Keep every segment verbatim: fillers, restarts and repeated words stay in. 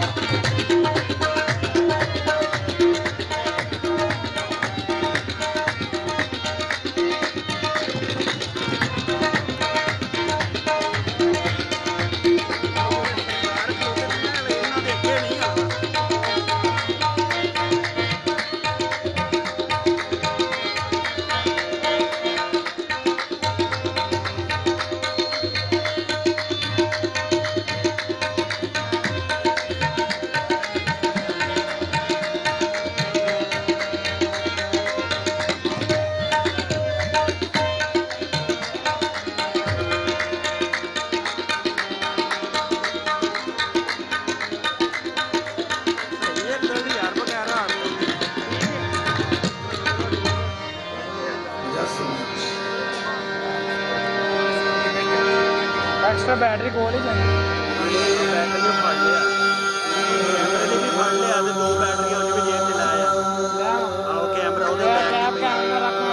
Extra battery कोल ही जानी battery फड़ लिया कैमरे भी फड़ लिया ते दो बैटरी उन्हें भी जेब च लाया आओ कैमरा उधर कैप कैमरा रखना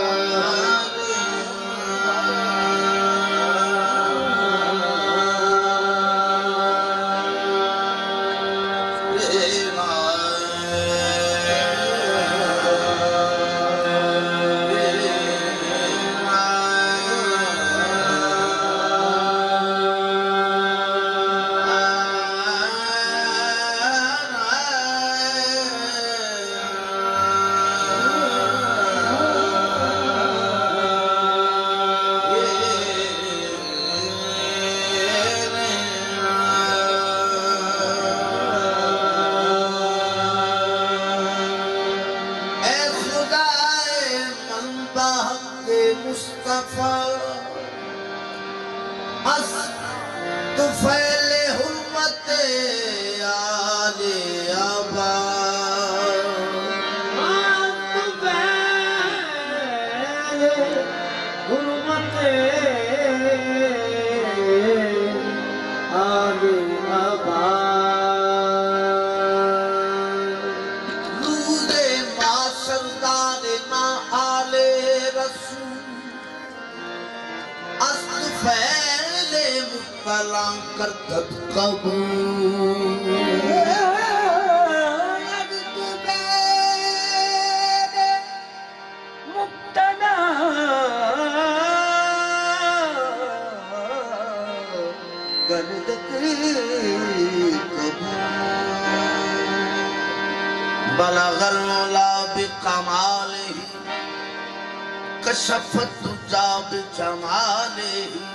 कशफत तुजा बिजमाले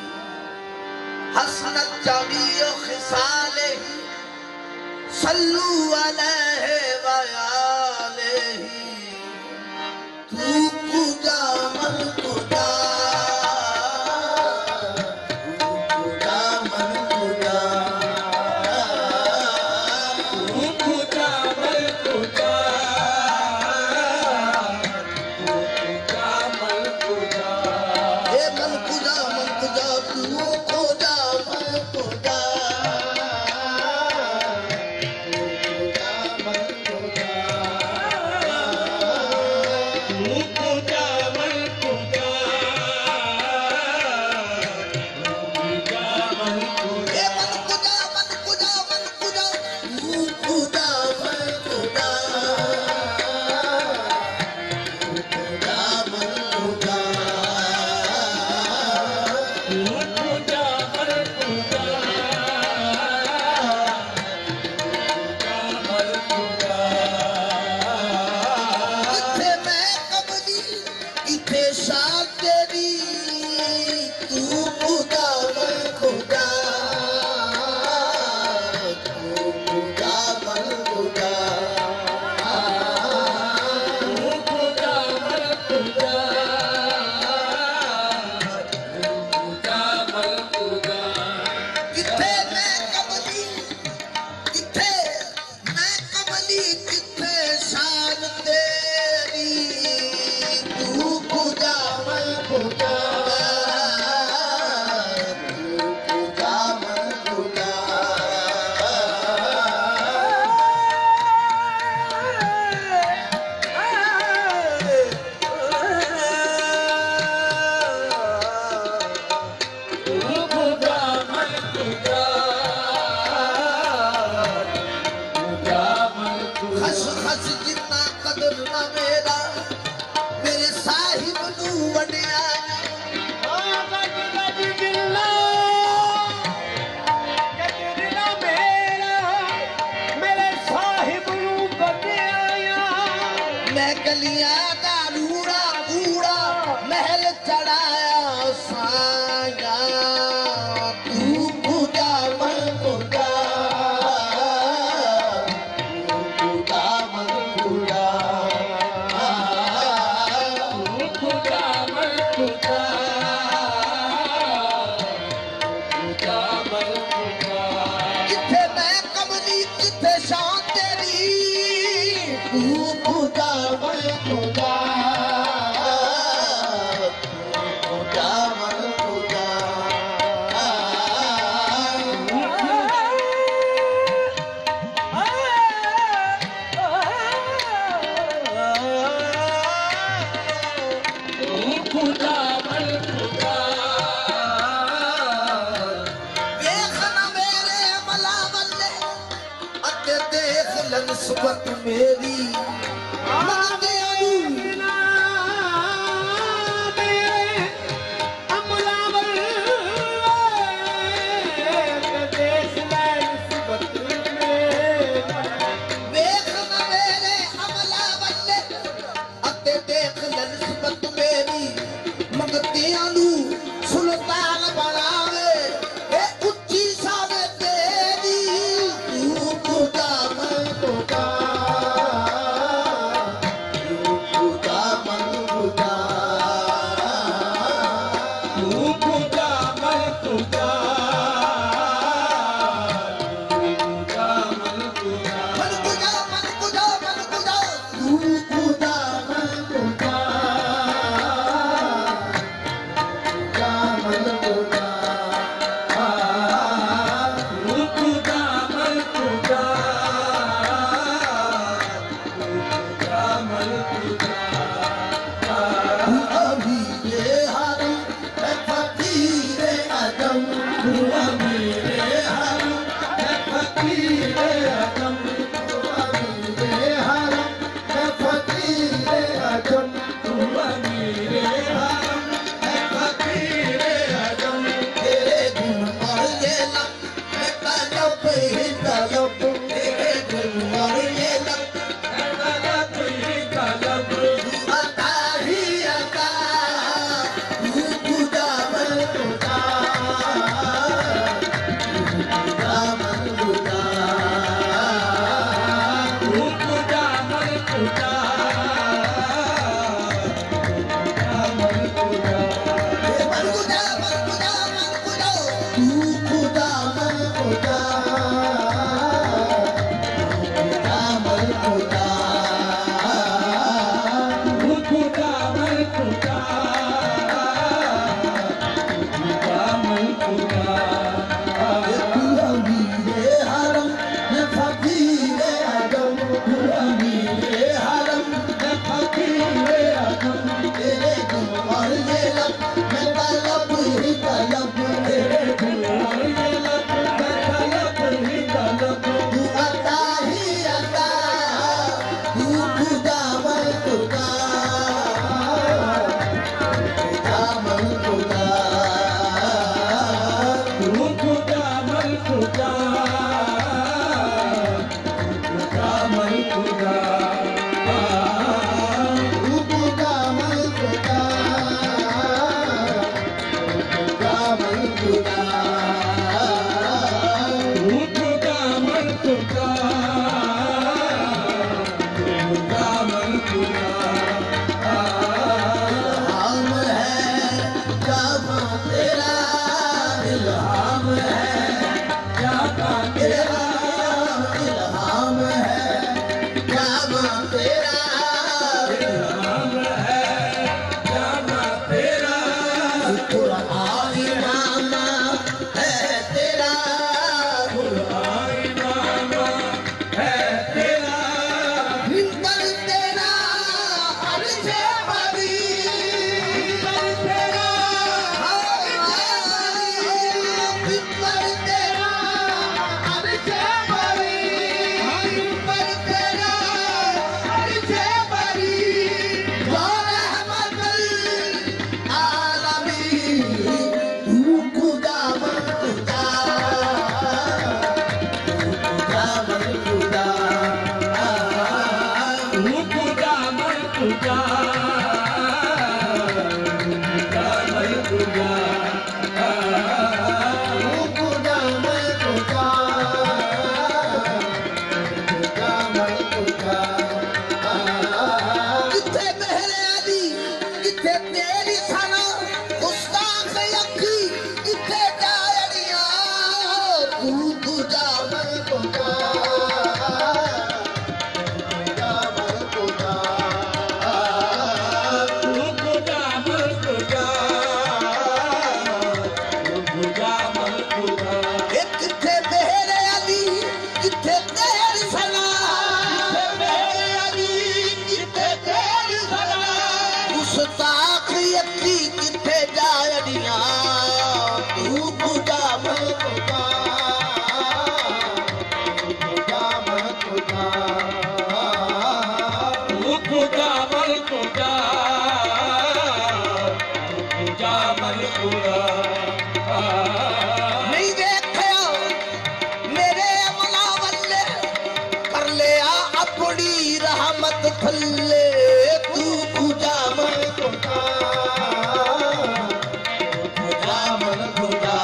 हसनत जमीओ खिसाले सल्लू अलैहि व आलिहि तू कुजा मन कुजा बस जितना कदर ना मेरा मेरे साहिब नू वडिया मैं गलियां दा रूड़ा कूड़ा महल चढ़ाया साया तू खुदा मन खुदा तू खुदा मन खुदा तू खुदा मन खुदा खुदा मन खुदा किथे मैं कमली किथे शान तेरी तू खुदा मन खुदा खुदा मन खुदा खुदा मन खुदा देख ना मेरे अमला वल्ले अते देख लनस्बत मेरी मंगते आलू अमला वल्ले देख लनस्बत मेरी देख ना मेरे अमला वल्ले अते देख लनस्बत मेरी मंगते आलू सुल्तान बनावे ए उच्ची सावे तेरी तू खुदा मन खुदा तू खुदा मन खुदा तू खुदा मन खुदा खुदा मन खुदा मन खुदा मन खुदा मन खुदा तू खुदा मन खुदा खुदा मन खुदा तू खुदा मन खुदा खुदा मन खुदा तू अमीरे हरम है फकीरे अदम तू अमीरे हरम है फकीरे अदम तू अमीरे हरम है फकीरे अदम तू अमीरे हरम है फकीरे अदम तेरे गुण और ये लब मैं तलब ही तलब तेरे गुण और ये लब मैं तलब ही तलब तू अता ही अता तू खुदा मन खुदा तू खुदा मन खुदा तू खुदा मन खुदा खुदा मन खुदा मन खुदा मन खुदा मन खुदा तू खुदा मन खुदा खुदा मन खुदा तू खुदा मन खुदा खुदा मन खुदा तू अमीरे हरम है फकीरे अदम तू अमीरे हरम है फकीरे अदम तेरे गुण और ये लब मैं तलब ही तलब तेरे गुण और ये लब मैं तलब ही तलब तू अता ही अता खुदा तू खुदा मन खुदा खुदा मन खुदा नहीं देखया मेरे अमला वल्ले कर लिया अपनी रहमत थल्ले तू खुदा मन खुदा खुदा मन खुदा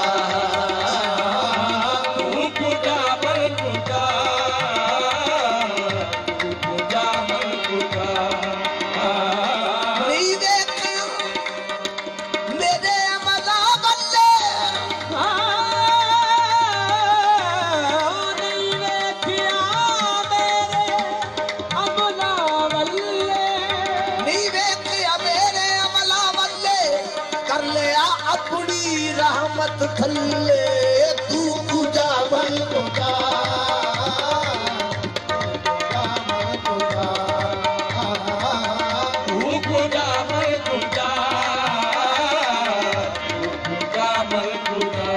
तू खुदा मन खुदा खुदा मन खुदा नहीं देखया मेरे अमला वल्ले नहीं देखिया मेरे अमला वल्ले नहीं देखया मेरे अमला वल्ले कर लिया अपनी रहमत थल्ले तू खुदा मन खुदा तू खुदा मन खुदा खुदा मन खुदा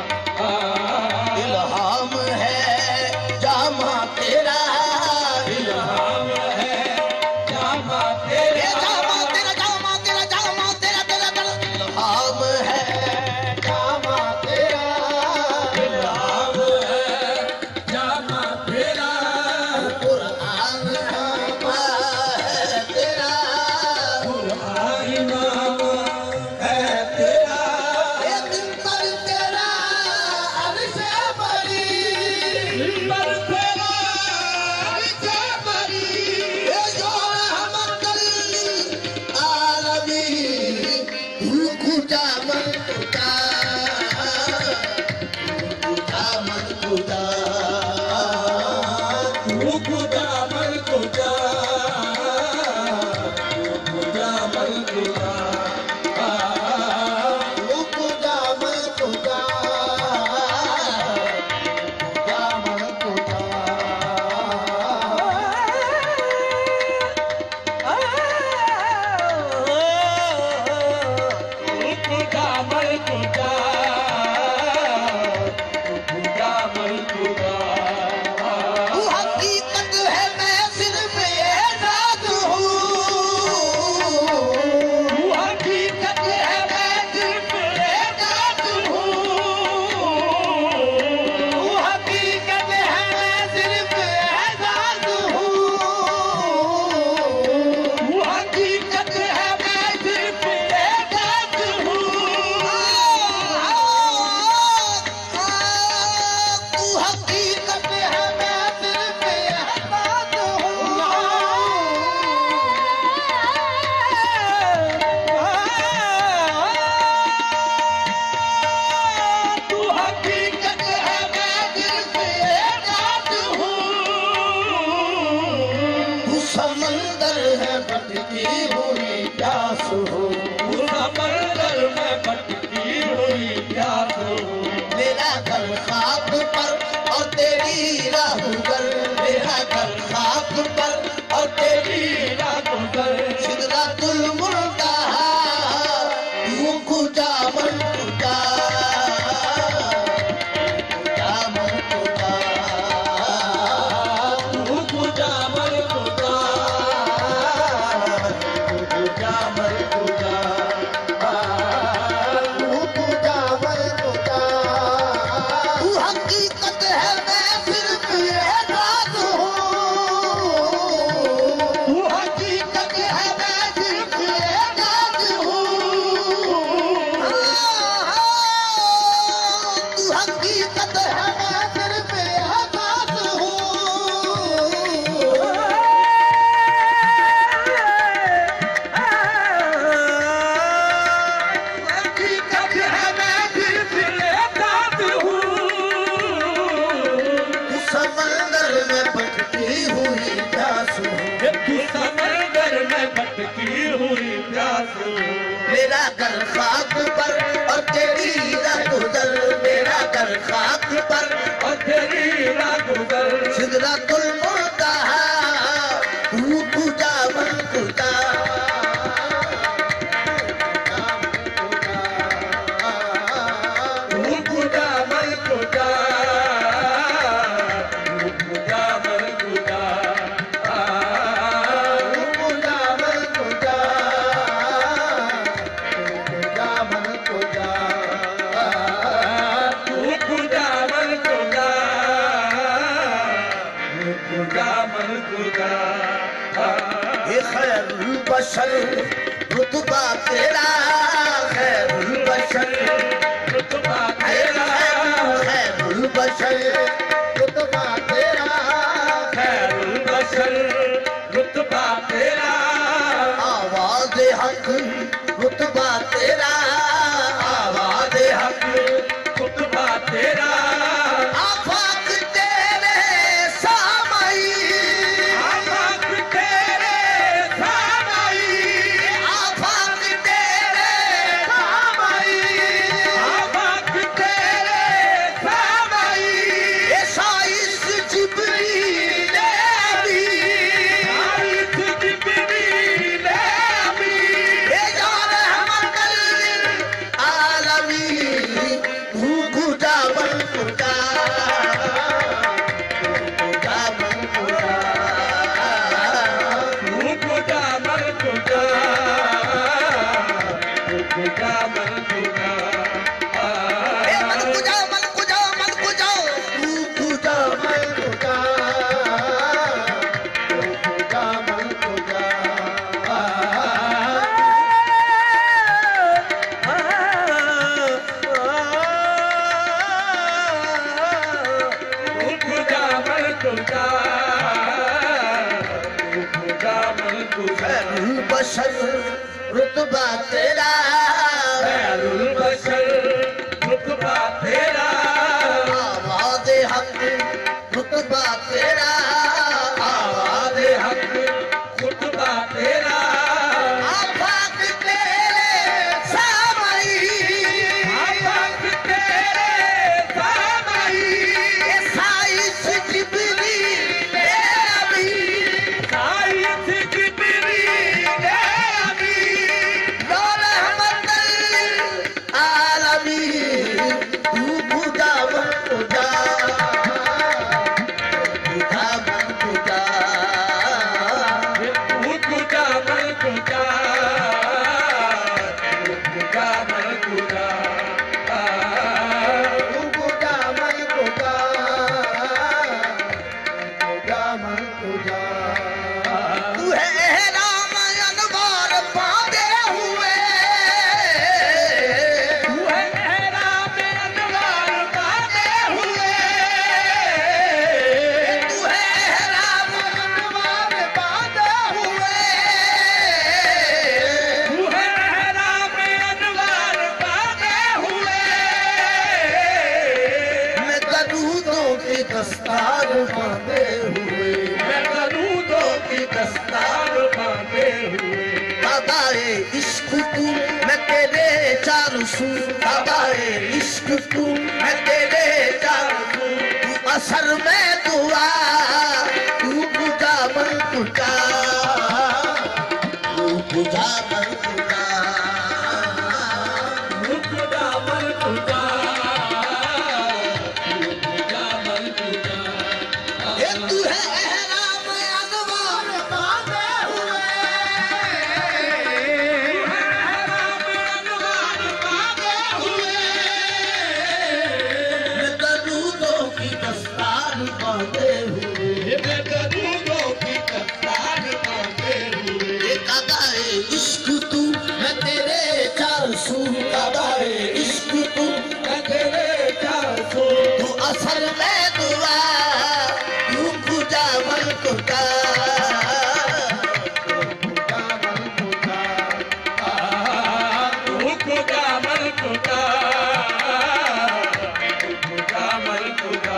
इल्हाम है जामा तेरा इल्हाम है जामा ये तेरा जामा तेरा जामा तेरा जामा तेरा तेरा तेरा इल्हाम है जामा तेरा इल्हाम है जामा तेरा कुरान है तेरा कुरान इमाम है तेरा ये दिन पर तेरा अर्श बड़ी मिंबर तेरा अर्श बड़ी ये जो रहमत आलमी तू खुदा मन खुदा खुदा मन खुदा तू खुदा मन खुदा खुदा मन खुदा तू खुदा मन खुदा खुदा मन खुदा खुदा मन खुदा खुदा मन खुदा तू हकीकत है मैं सिर्फ एजाज हूँ तू हकीकत है मैं सिर्फ एजाज हूँ तू हकीकत है मैं सिर्फ एजाज हूँ तू हकीकत है मैं सिर्फ एजाज हूँ तू हकीकत है मैं सिर्फ एजाज तू हकीकत है मैं सिर्फ एजाज हूँ तू समंदर है भटकी हुई प्यास हो तू समंदर में भटकी हुई प्यास हो मेरा घर खाक पर और तेरी राह पर मेरा घर खाक पर और तेरी रातों पर सिदरातुल मुंतहा तू खुदा मन खुदा खुदा मन खुदा तू खुदा मन खुदा खुदा मन खुदा तू खुदा मन खुदा तू हकीकत है मैं सिर्फ एजाज हूँ कुजा मन कुजा ये खैरुल बशर रुतबा तेरा खैरुल बशर रुतबा तेरा खैरुल बशर रुतबा तेरा खैरुल बशर रुतबा तेरा आवाज़ हक रुतबा तेरा आवाज़ हक रुतबा तेरा आफाक तेरे सामई आफाक तेरे सामई आफाक तेरे सामई आफाक तेरे सामई ये साइस जिब्रील अभी आइस जिब्रील अमी ये जान हमकल आलमी तू खुदा बन खुदा खुदा बन खुदा तू कुजा मन कुजा तू कुजा मन कुजा ए मन खुदा मन खुदा मन खुदा तू खुदा मन खुदा तू खुदा मन खुदा तू कुजा मन कुजा तू कुजा मन कुजा खैरुल बशर रुतबा तेरा खैरुल बशर रुतबा तेरा आवाज़ हक रुतबा तेरा आवाज़ हक रुतबा तेरा आफाक तेरे सामई आफाक तेरे सामई ये साइस जिब्रील अभी आइस जिब्रील अमी या रहमतल आलमी तू खुदा बन खुदा खुदा बन खुदा तू कुजा मन कुजा तू कुजा मन कुजा तू खुदा मन खुदा खुदा मन खुदा तू है एहराम अनवार बांधे हुए तू है एहराम अनवार बांधे हुए तू है एहराम अनवार बांधे हुए तू है एहराम अनवार बांधे हुए मैं दरूदों की दस्तार बांधे हुए मैं दरूदों की दस्तार बांधे हुए बाबाए इश्क तू मैं तेरे चारों सू बाबाए इश्क तू मैं तेरे चारों सू तू असर में दुआ तू खुदा मन खुदा तू खुदा मन खुदा तू कुजा मन कुजा तू कुजा मन कुजा ये तू है एहराम अनवार बांधे हुए एहराम अनवार बांधे हुए मैं दरूदों की दस्तार बांधे हुए मैं दरूदों की दस्तार बांधे हुए एक अदाए इश्क तू मैं तेरे चार सू अदाए इश्क तू मैं तेरे चार सौ तू असल में दुआ तू खुदा मन खुदा खुदा मन खुदा तू कुजा मन कुजा तू कुजा मन कुजा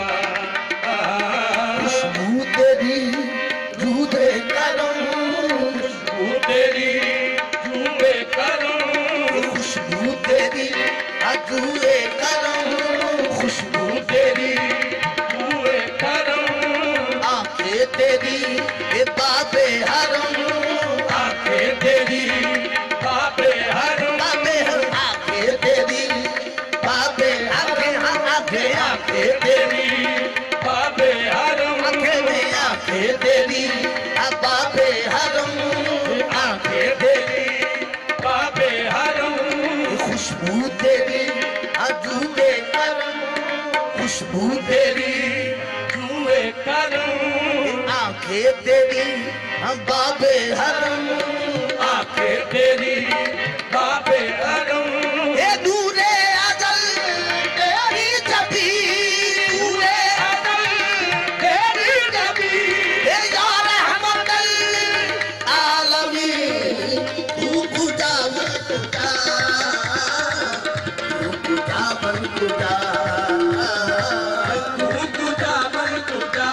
खुशबू तेरी जूदे करम खुशबू तेरी जुए करूं खुशबू तेरी अजूए करम खुशबू तेरी जुए करूं आंखें तेरी ये बाबे हरम आंखें तेरी बाबे हर बाबे हरम आंखें तेरी बाबे आंखें आंखें आंखें तेरी बाबे हर आंखें में आंखें तेरी बाबे हरम आंखें तेरी बाबे हर खुशबू तेरी अजूबे करम खुशबू तेरी जुए करूं आखे तेरी बाबे हरम, आखे तेरी बाबे हरम, ए दूरे अजल तेरी जबी, दूरे अदल तेरी नबी, ए या रहमतल आलमीन, तू कुजा मन कुजा, तू कुजा मन कुजा, तू कुजा मन कुजा,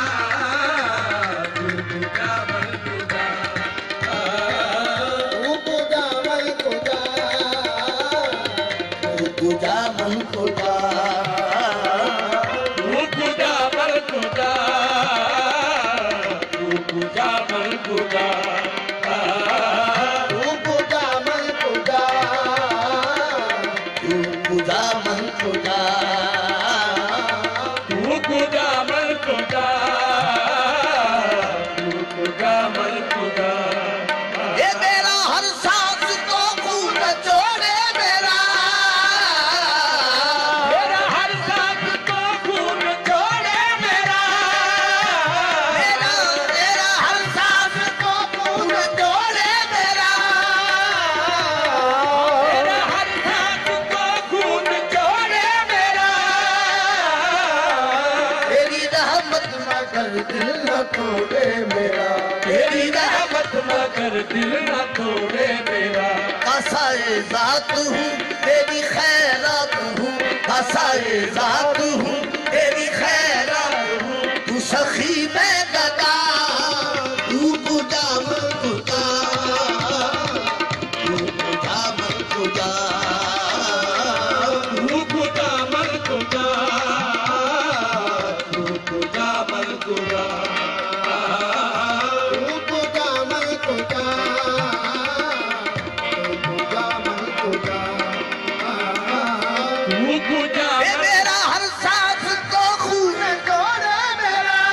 तू कुजा मन कुजा, तू कुजा मन कुजा, तू कुजा मन कुजा, तू कुजा मन कुजा, तू कुजा मन कुजा, तू कुजा मन कुजा, तू कुजा मन कुजा, तू कुजा मन कुजा, तू कुजा मन कुजा, ये मेरा हर सांस को खून जोड़े मेरा, मेरा हर सांस को खून जोड़े मेरा, मेरा मेरा हर सांस को खून जोड़े मेरा, मेरा हर सांस को खून जोड़े मेरा, तेरी रहमत मगर दिल न तोड़े मेरा, तेरी रहमत मगर दिल न तोड़े मेरा, कसाए जात हूँ तेरी खैरात हूँ, कसाए जात हूँ तेरी खैरात हूँ, तू सखी मैं गदा, तू कुजा मन कुजा, तू कुजा मन कुजा, तू कुजा मन कुजा, तू कुजा मन कुजा, तू कुजा मन कुजा, तू कुजा मन कुजा, तू कुजा ये मेरा हर सांस को खून जोड़े मेरा,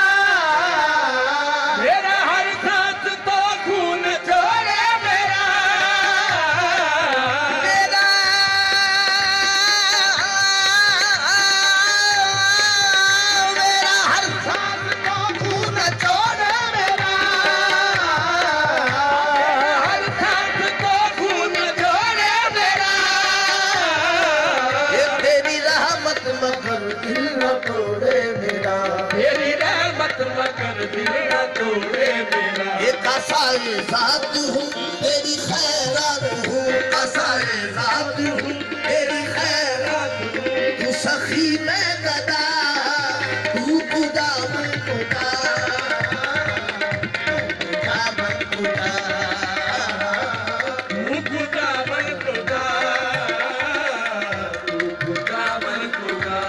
मेरा हर सांस तो खून जोड़े मेरा, मेरा मेरा हर सांस को खून जोड़े मेरा, हर सांस तो खून जोड़े मेरा, ये तेरी रहमत मगर दिल न तोड़े मेरा, तेरी रहमत मगर दिल न तोड़े मेरा, ये कसाए जात हूँ तेरी खैरात हूँ, कसाए जात हूँ तेरी खैरात हूँ, तू सखी मैं गदा, तू कुजा मन कुजा, तू कुजा मन कुजा, तू कुजा मन कुजा, तू कुजा मन कुजा,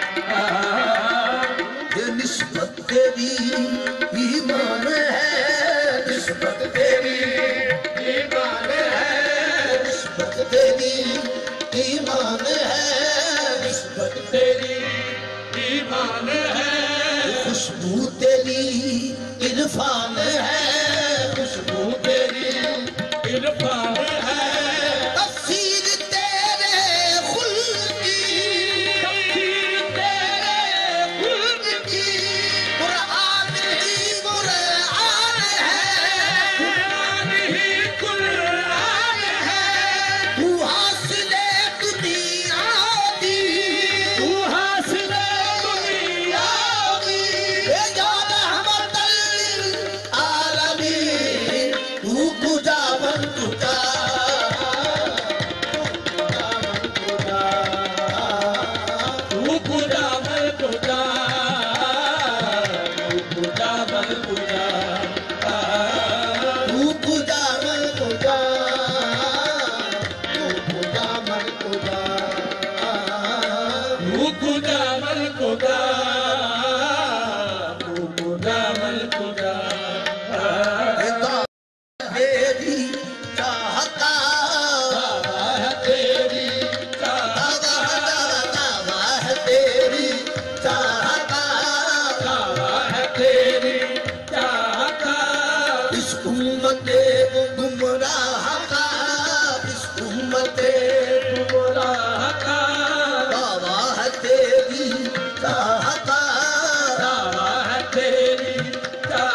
ये निस्बत तेरी ईमान है, निस्बत तेरी ईमान है, निस्बत तेरी ईमान है, निस्बत तेरी ईमान है, खुशबू तेरी इरफान है, खुशबू तेरी इरफान है, तफसीर तेरे खुल्द की, तफसीर तेरे खुल्द की कुरान ही कुरान है, कुरान ही कुरान है, तू हासिले दुनिया दी, तू हासिले दुनिया दुनिया दी, ये जान रहमतल आलमीन, तू कुजा मन कुजा, तू कुजा मन कुजा, तू कुजा मन कुजा, तू कुजा मन कुजा, तू कुजा मन कुजा, तू कुजा मन कुजा, तू कुजा मन कुजा, तेरी चाहता, तेरी चाहत दावा है तेरी चाहता, है तेरी चाहत, इस उम्मत गुमराह का, इस उम्मत गुमराह का, दावा है तेरी चाहता, दावा है तेरी चाहत,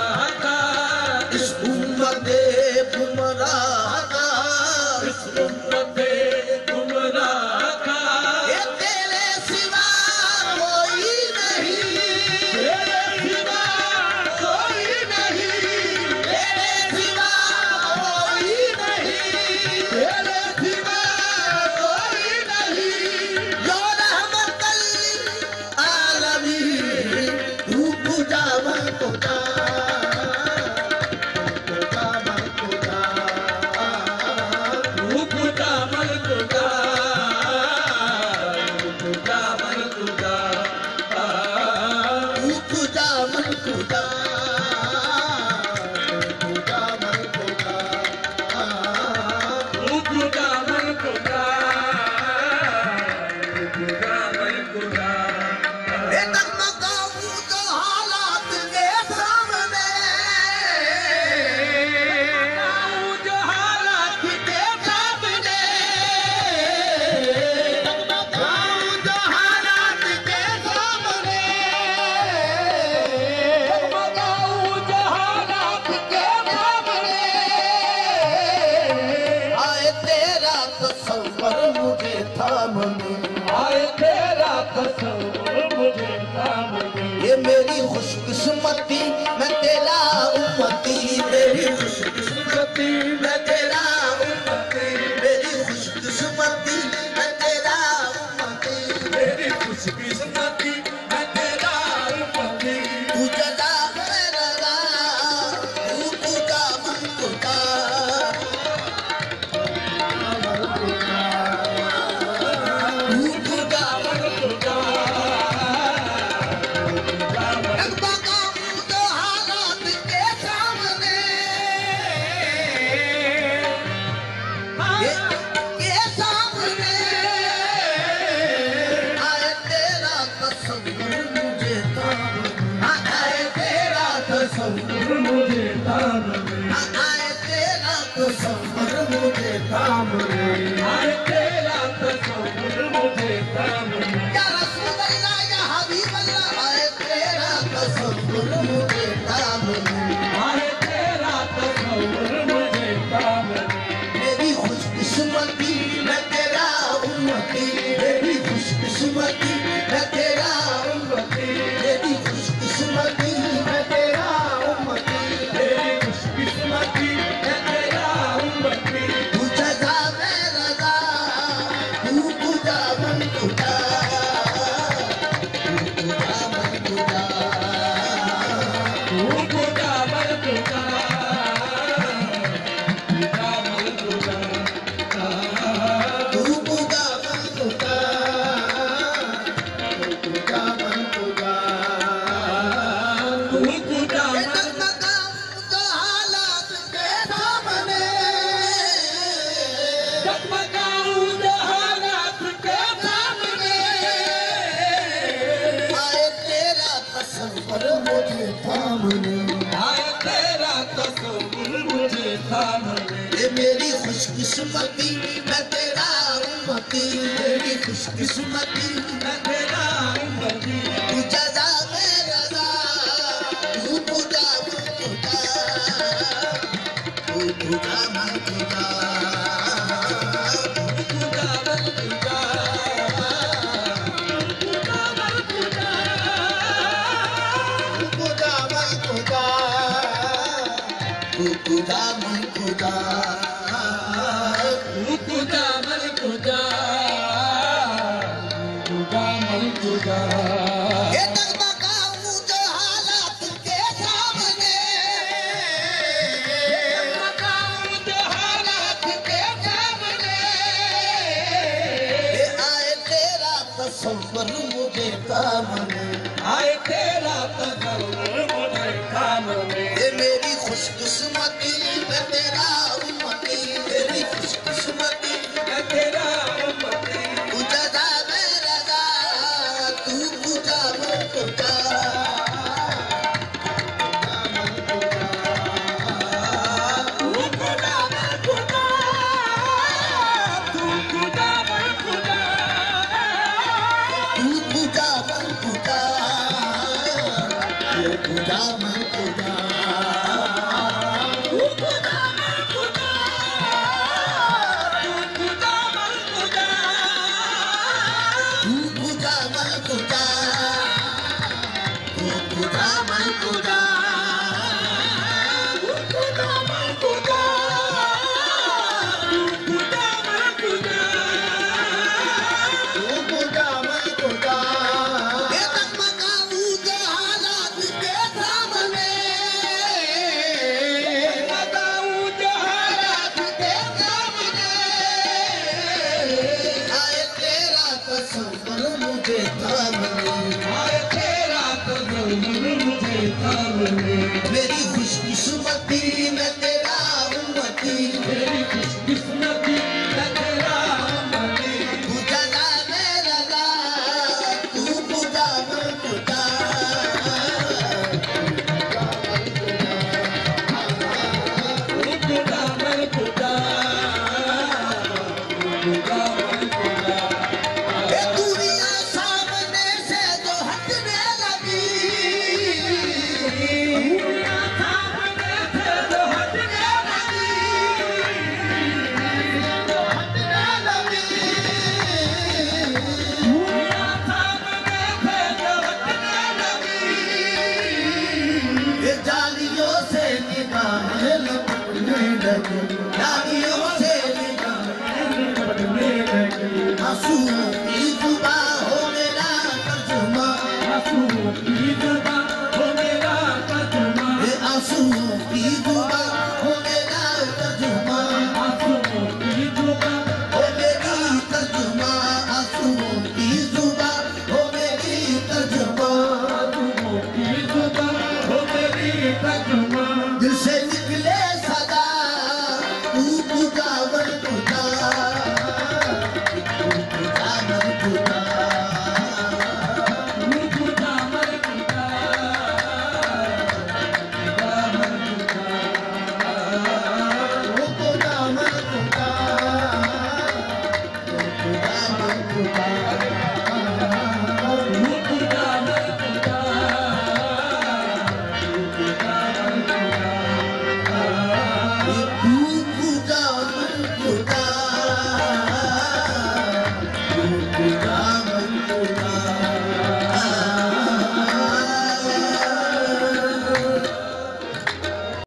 तसव्वुर मुझे तामने, आए तेरा तसव्वुर मुझे तामने, आए तेरा तसव्वुर मुझे तामने। या रसूल अल्लाह या हबीब अल्लाह, आए तेरा तसव्वुर मुझे तामने, आए तेरा तसव्वुर मुझे तामने। मेरी खुशकिस्मती मैं तेरा उम्मती, मेरी खुशकिस्मती मैं तेरा उम्मती, मेरी खुशकिस्मती मैं तेरा उम्मती, मेरी खुशकिस्मती मैं तेरा उम्मती। तू जज़ा मैं रज़ा, तू कुजा मन कुजा, तू कुजा मन कुजा, तू कुजा मन कुजा, कुजा मन कुजा, तू कुजा मन कुजा, तू कुजा मन कुजा, तू कुजा मन तो हालात के सामने, जगमगाऊं जो हालात के सामने, आए तेरा तसव्वुर मुझे थामने, आए तेरा तसव्वुर मुझे थामने। ये मेरी खुशकिस्मती मैं तेरा उम्मती, मेरी खुशकिस्मती मैं तेरा उम्मती। तू जज़ा में रज़ा, तू कुजा मन कुजा, तू कुजा मन कुजा, तू कुजा मन कुजा, तू कुजा मन कुजा, तू कुजा मन कुजा, तू कुजा मन कुजा, तू कुजा मन कुजा, कुजा मन कुजा। ये जगमगाऊं जो हालात के सामने, जगमगाऊं जो हालात के सामने, ये आए तेरा तसव्वुर मुझे तामने, आए तेरा तसव्वुर मुझे तामने। ये मेरी खुशकिस्मती मैं तेरा उम्मती, मेरी खुशकिस्मती मैं तेरा उम्मती। तू जज़ा में रज़ा, तू कुजा मन कुजा, तू कुजा मन कुजा, तू कुजा मन कुजा, तू कुजा मन कुजा, तू कुजा मन कुजा, तू कुजा मन कुजा, तू कुजा मन कुजा, तू कुजा मन कुजा, तू कुजा मन कुजा, तू कुजा मन कुजा, तू कुजा मन कुजा, तू कुजा मन कुजा। ये जगमगाऊं जो हालात के सामने, जगमगाऊं जो हालात के सामने, आए तेरा तसव्वुर मुझे थामने, आए तेरा तसव्वुर मुझे थामने। मेरी खुशकिस्मती मैं तेरा उम्मती, मेरी खुशकिस्मती मैं तेरा उम्मती। तू जज़ा में रज़ा, तू कुजा मन कुजा, तू कुजा मन कुजा, तू कुजा मन कुजा। ये दुनिया सामने से जो हटने लगी, दुनिया सामने से जो हटने लगी, जो हटने लगी, दुनिया सामने से जो हटने लगी, ये जालियों से निगाहें लपटने लगी, जालियों से निगाहें लपटने लगी। आंसुओं की जुबां हो मेरा तर्जुमा, आंसुओं की जुबां हो मेरा तर्जुमा, ये आंसुओं की जुबां हो मेरा तर्जुमा, आंसुओं की जुबां हो मेरी तर्जुमा, आंसुओं की जुबां हो मेरी तर्जुमा, आंसुओं की जुबां हो मेरी तर्जुमा। दिल से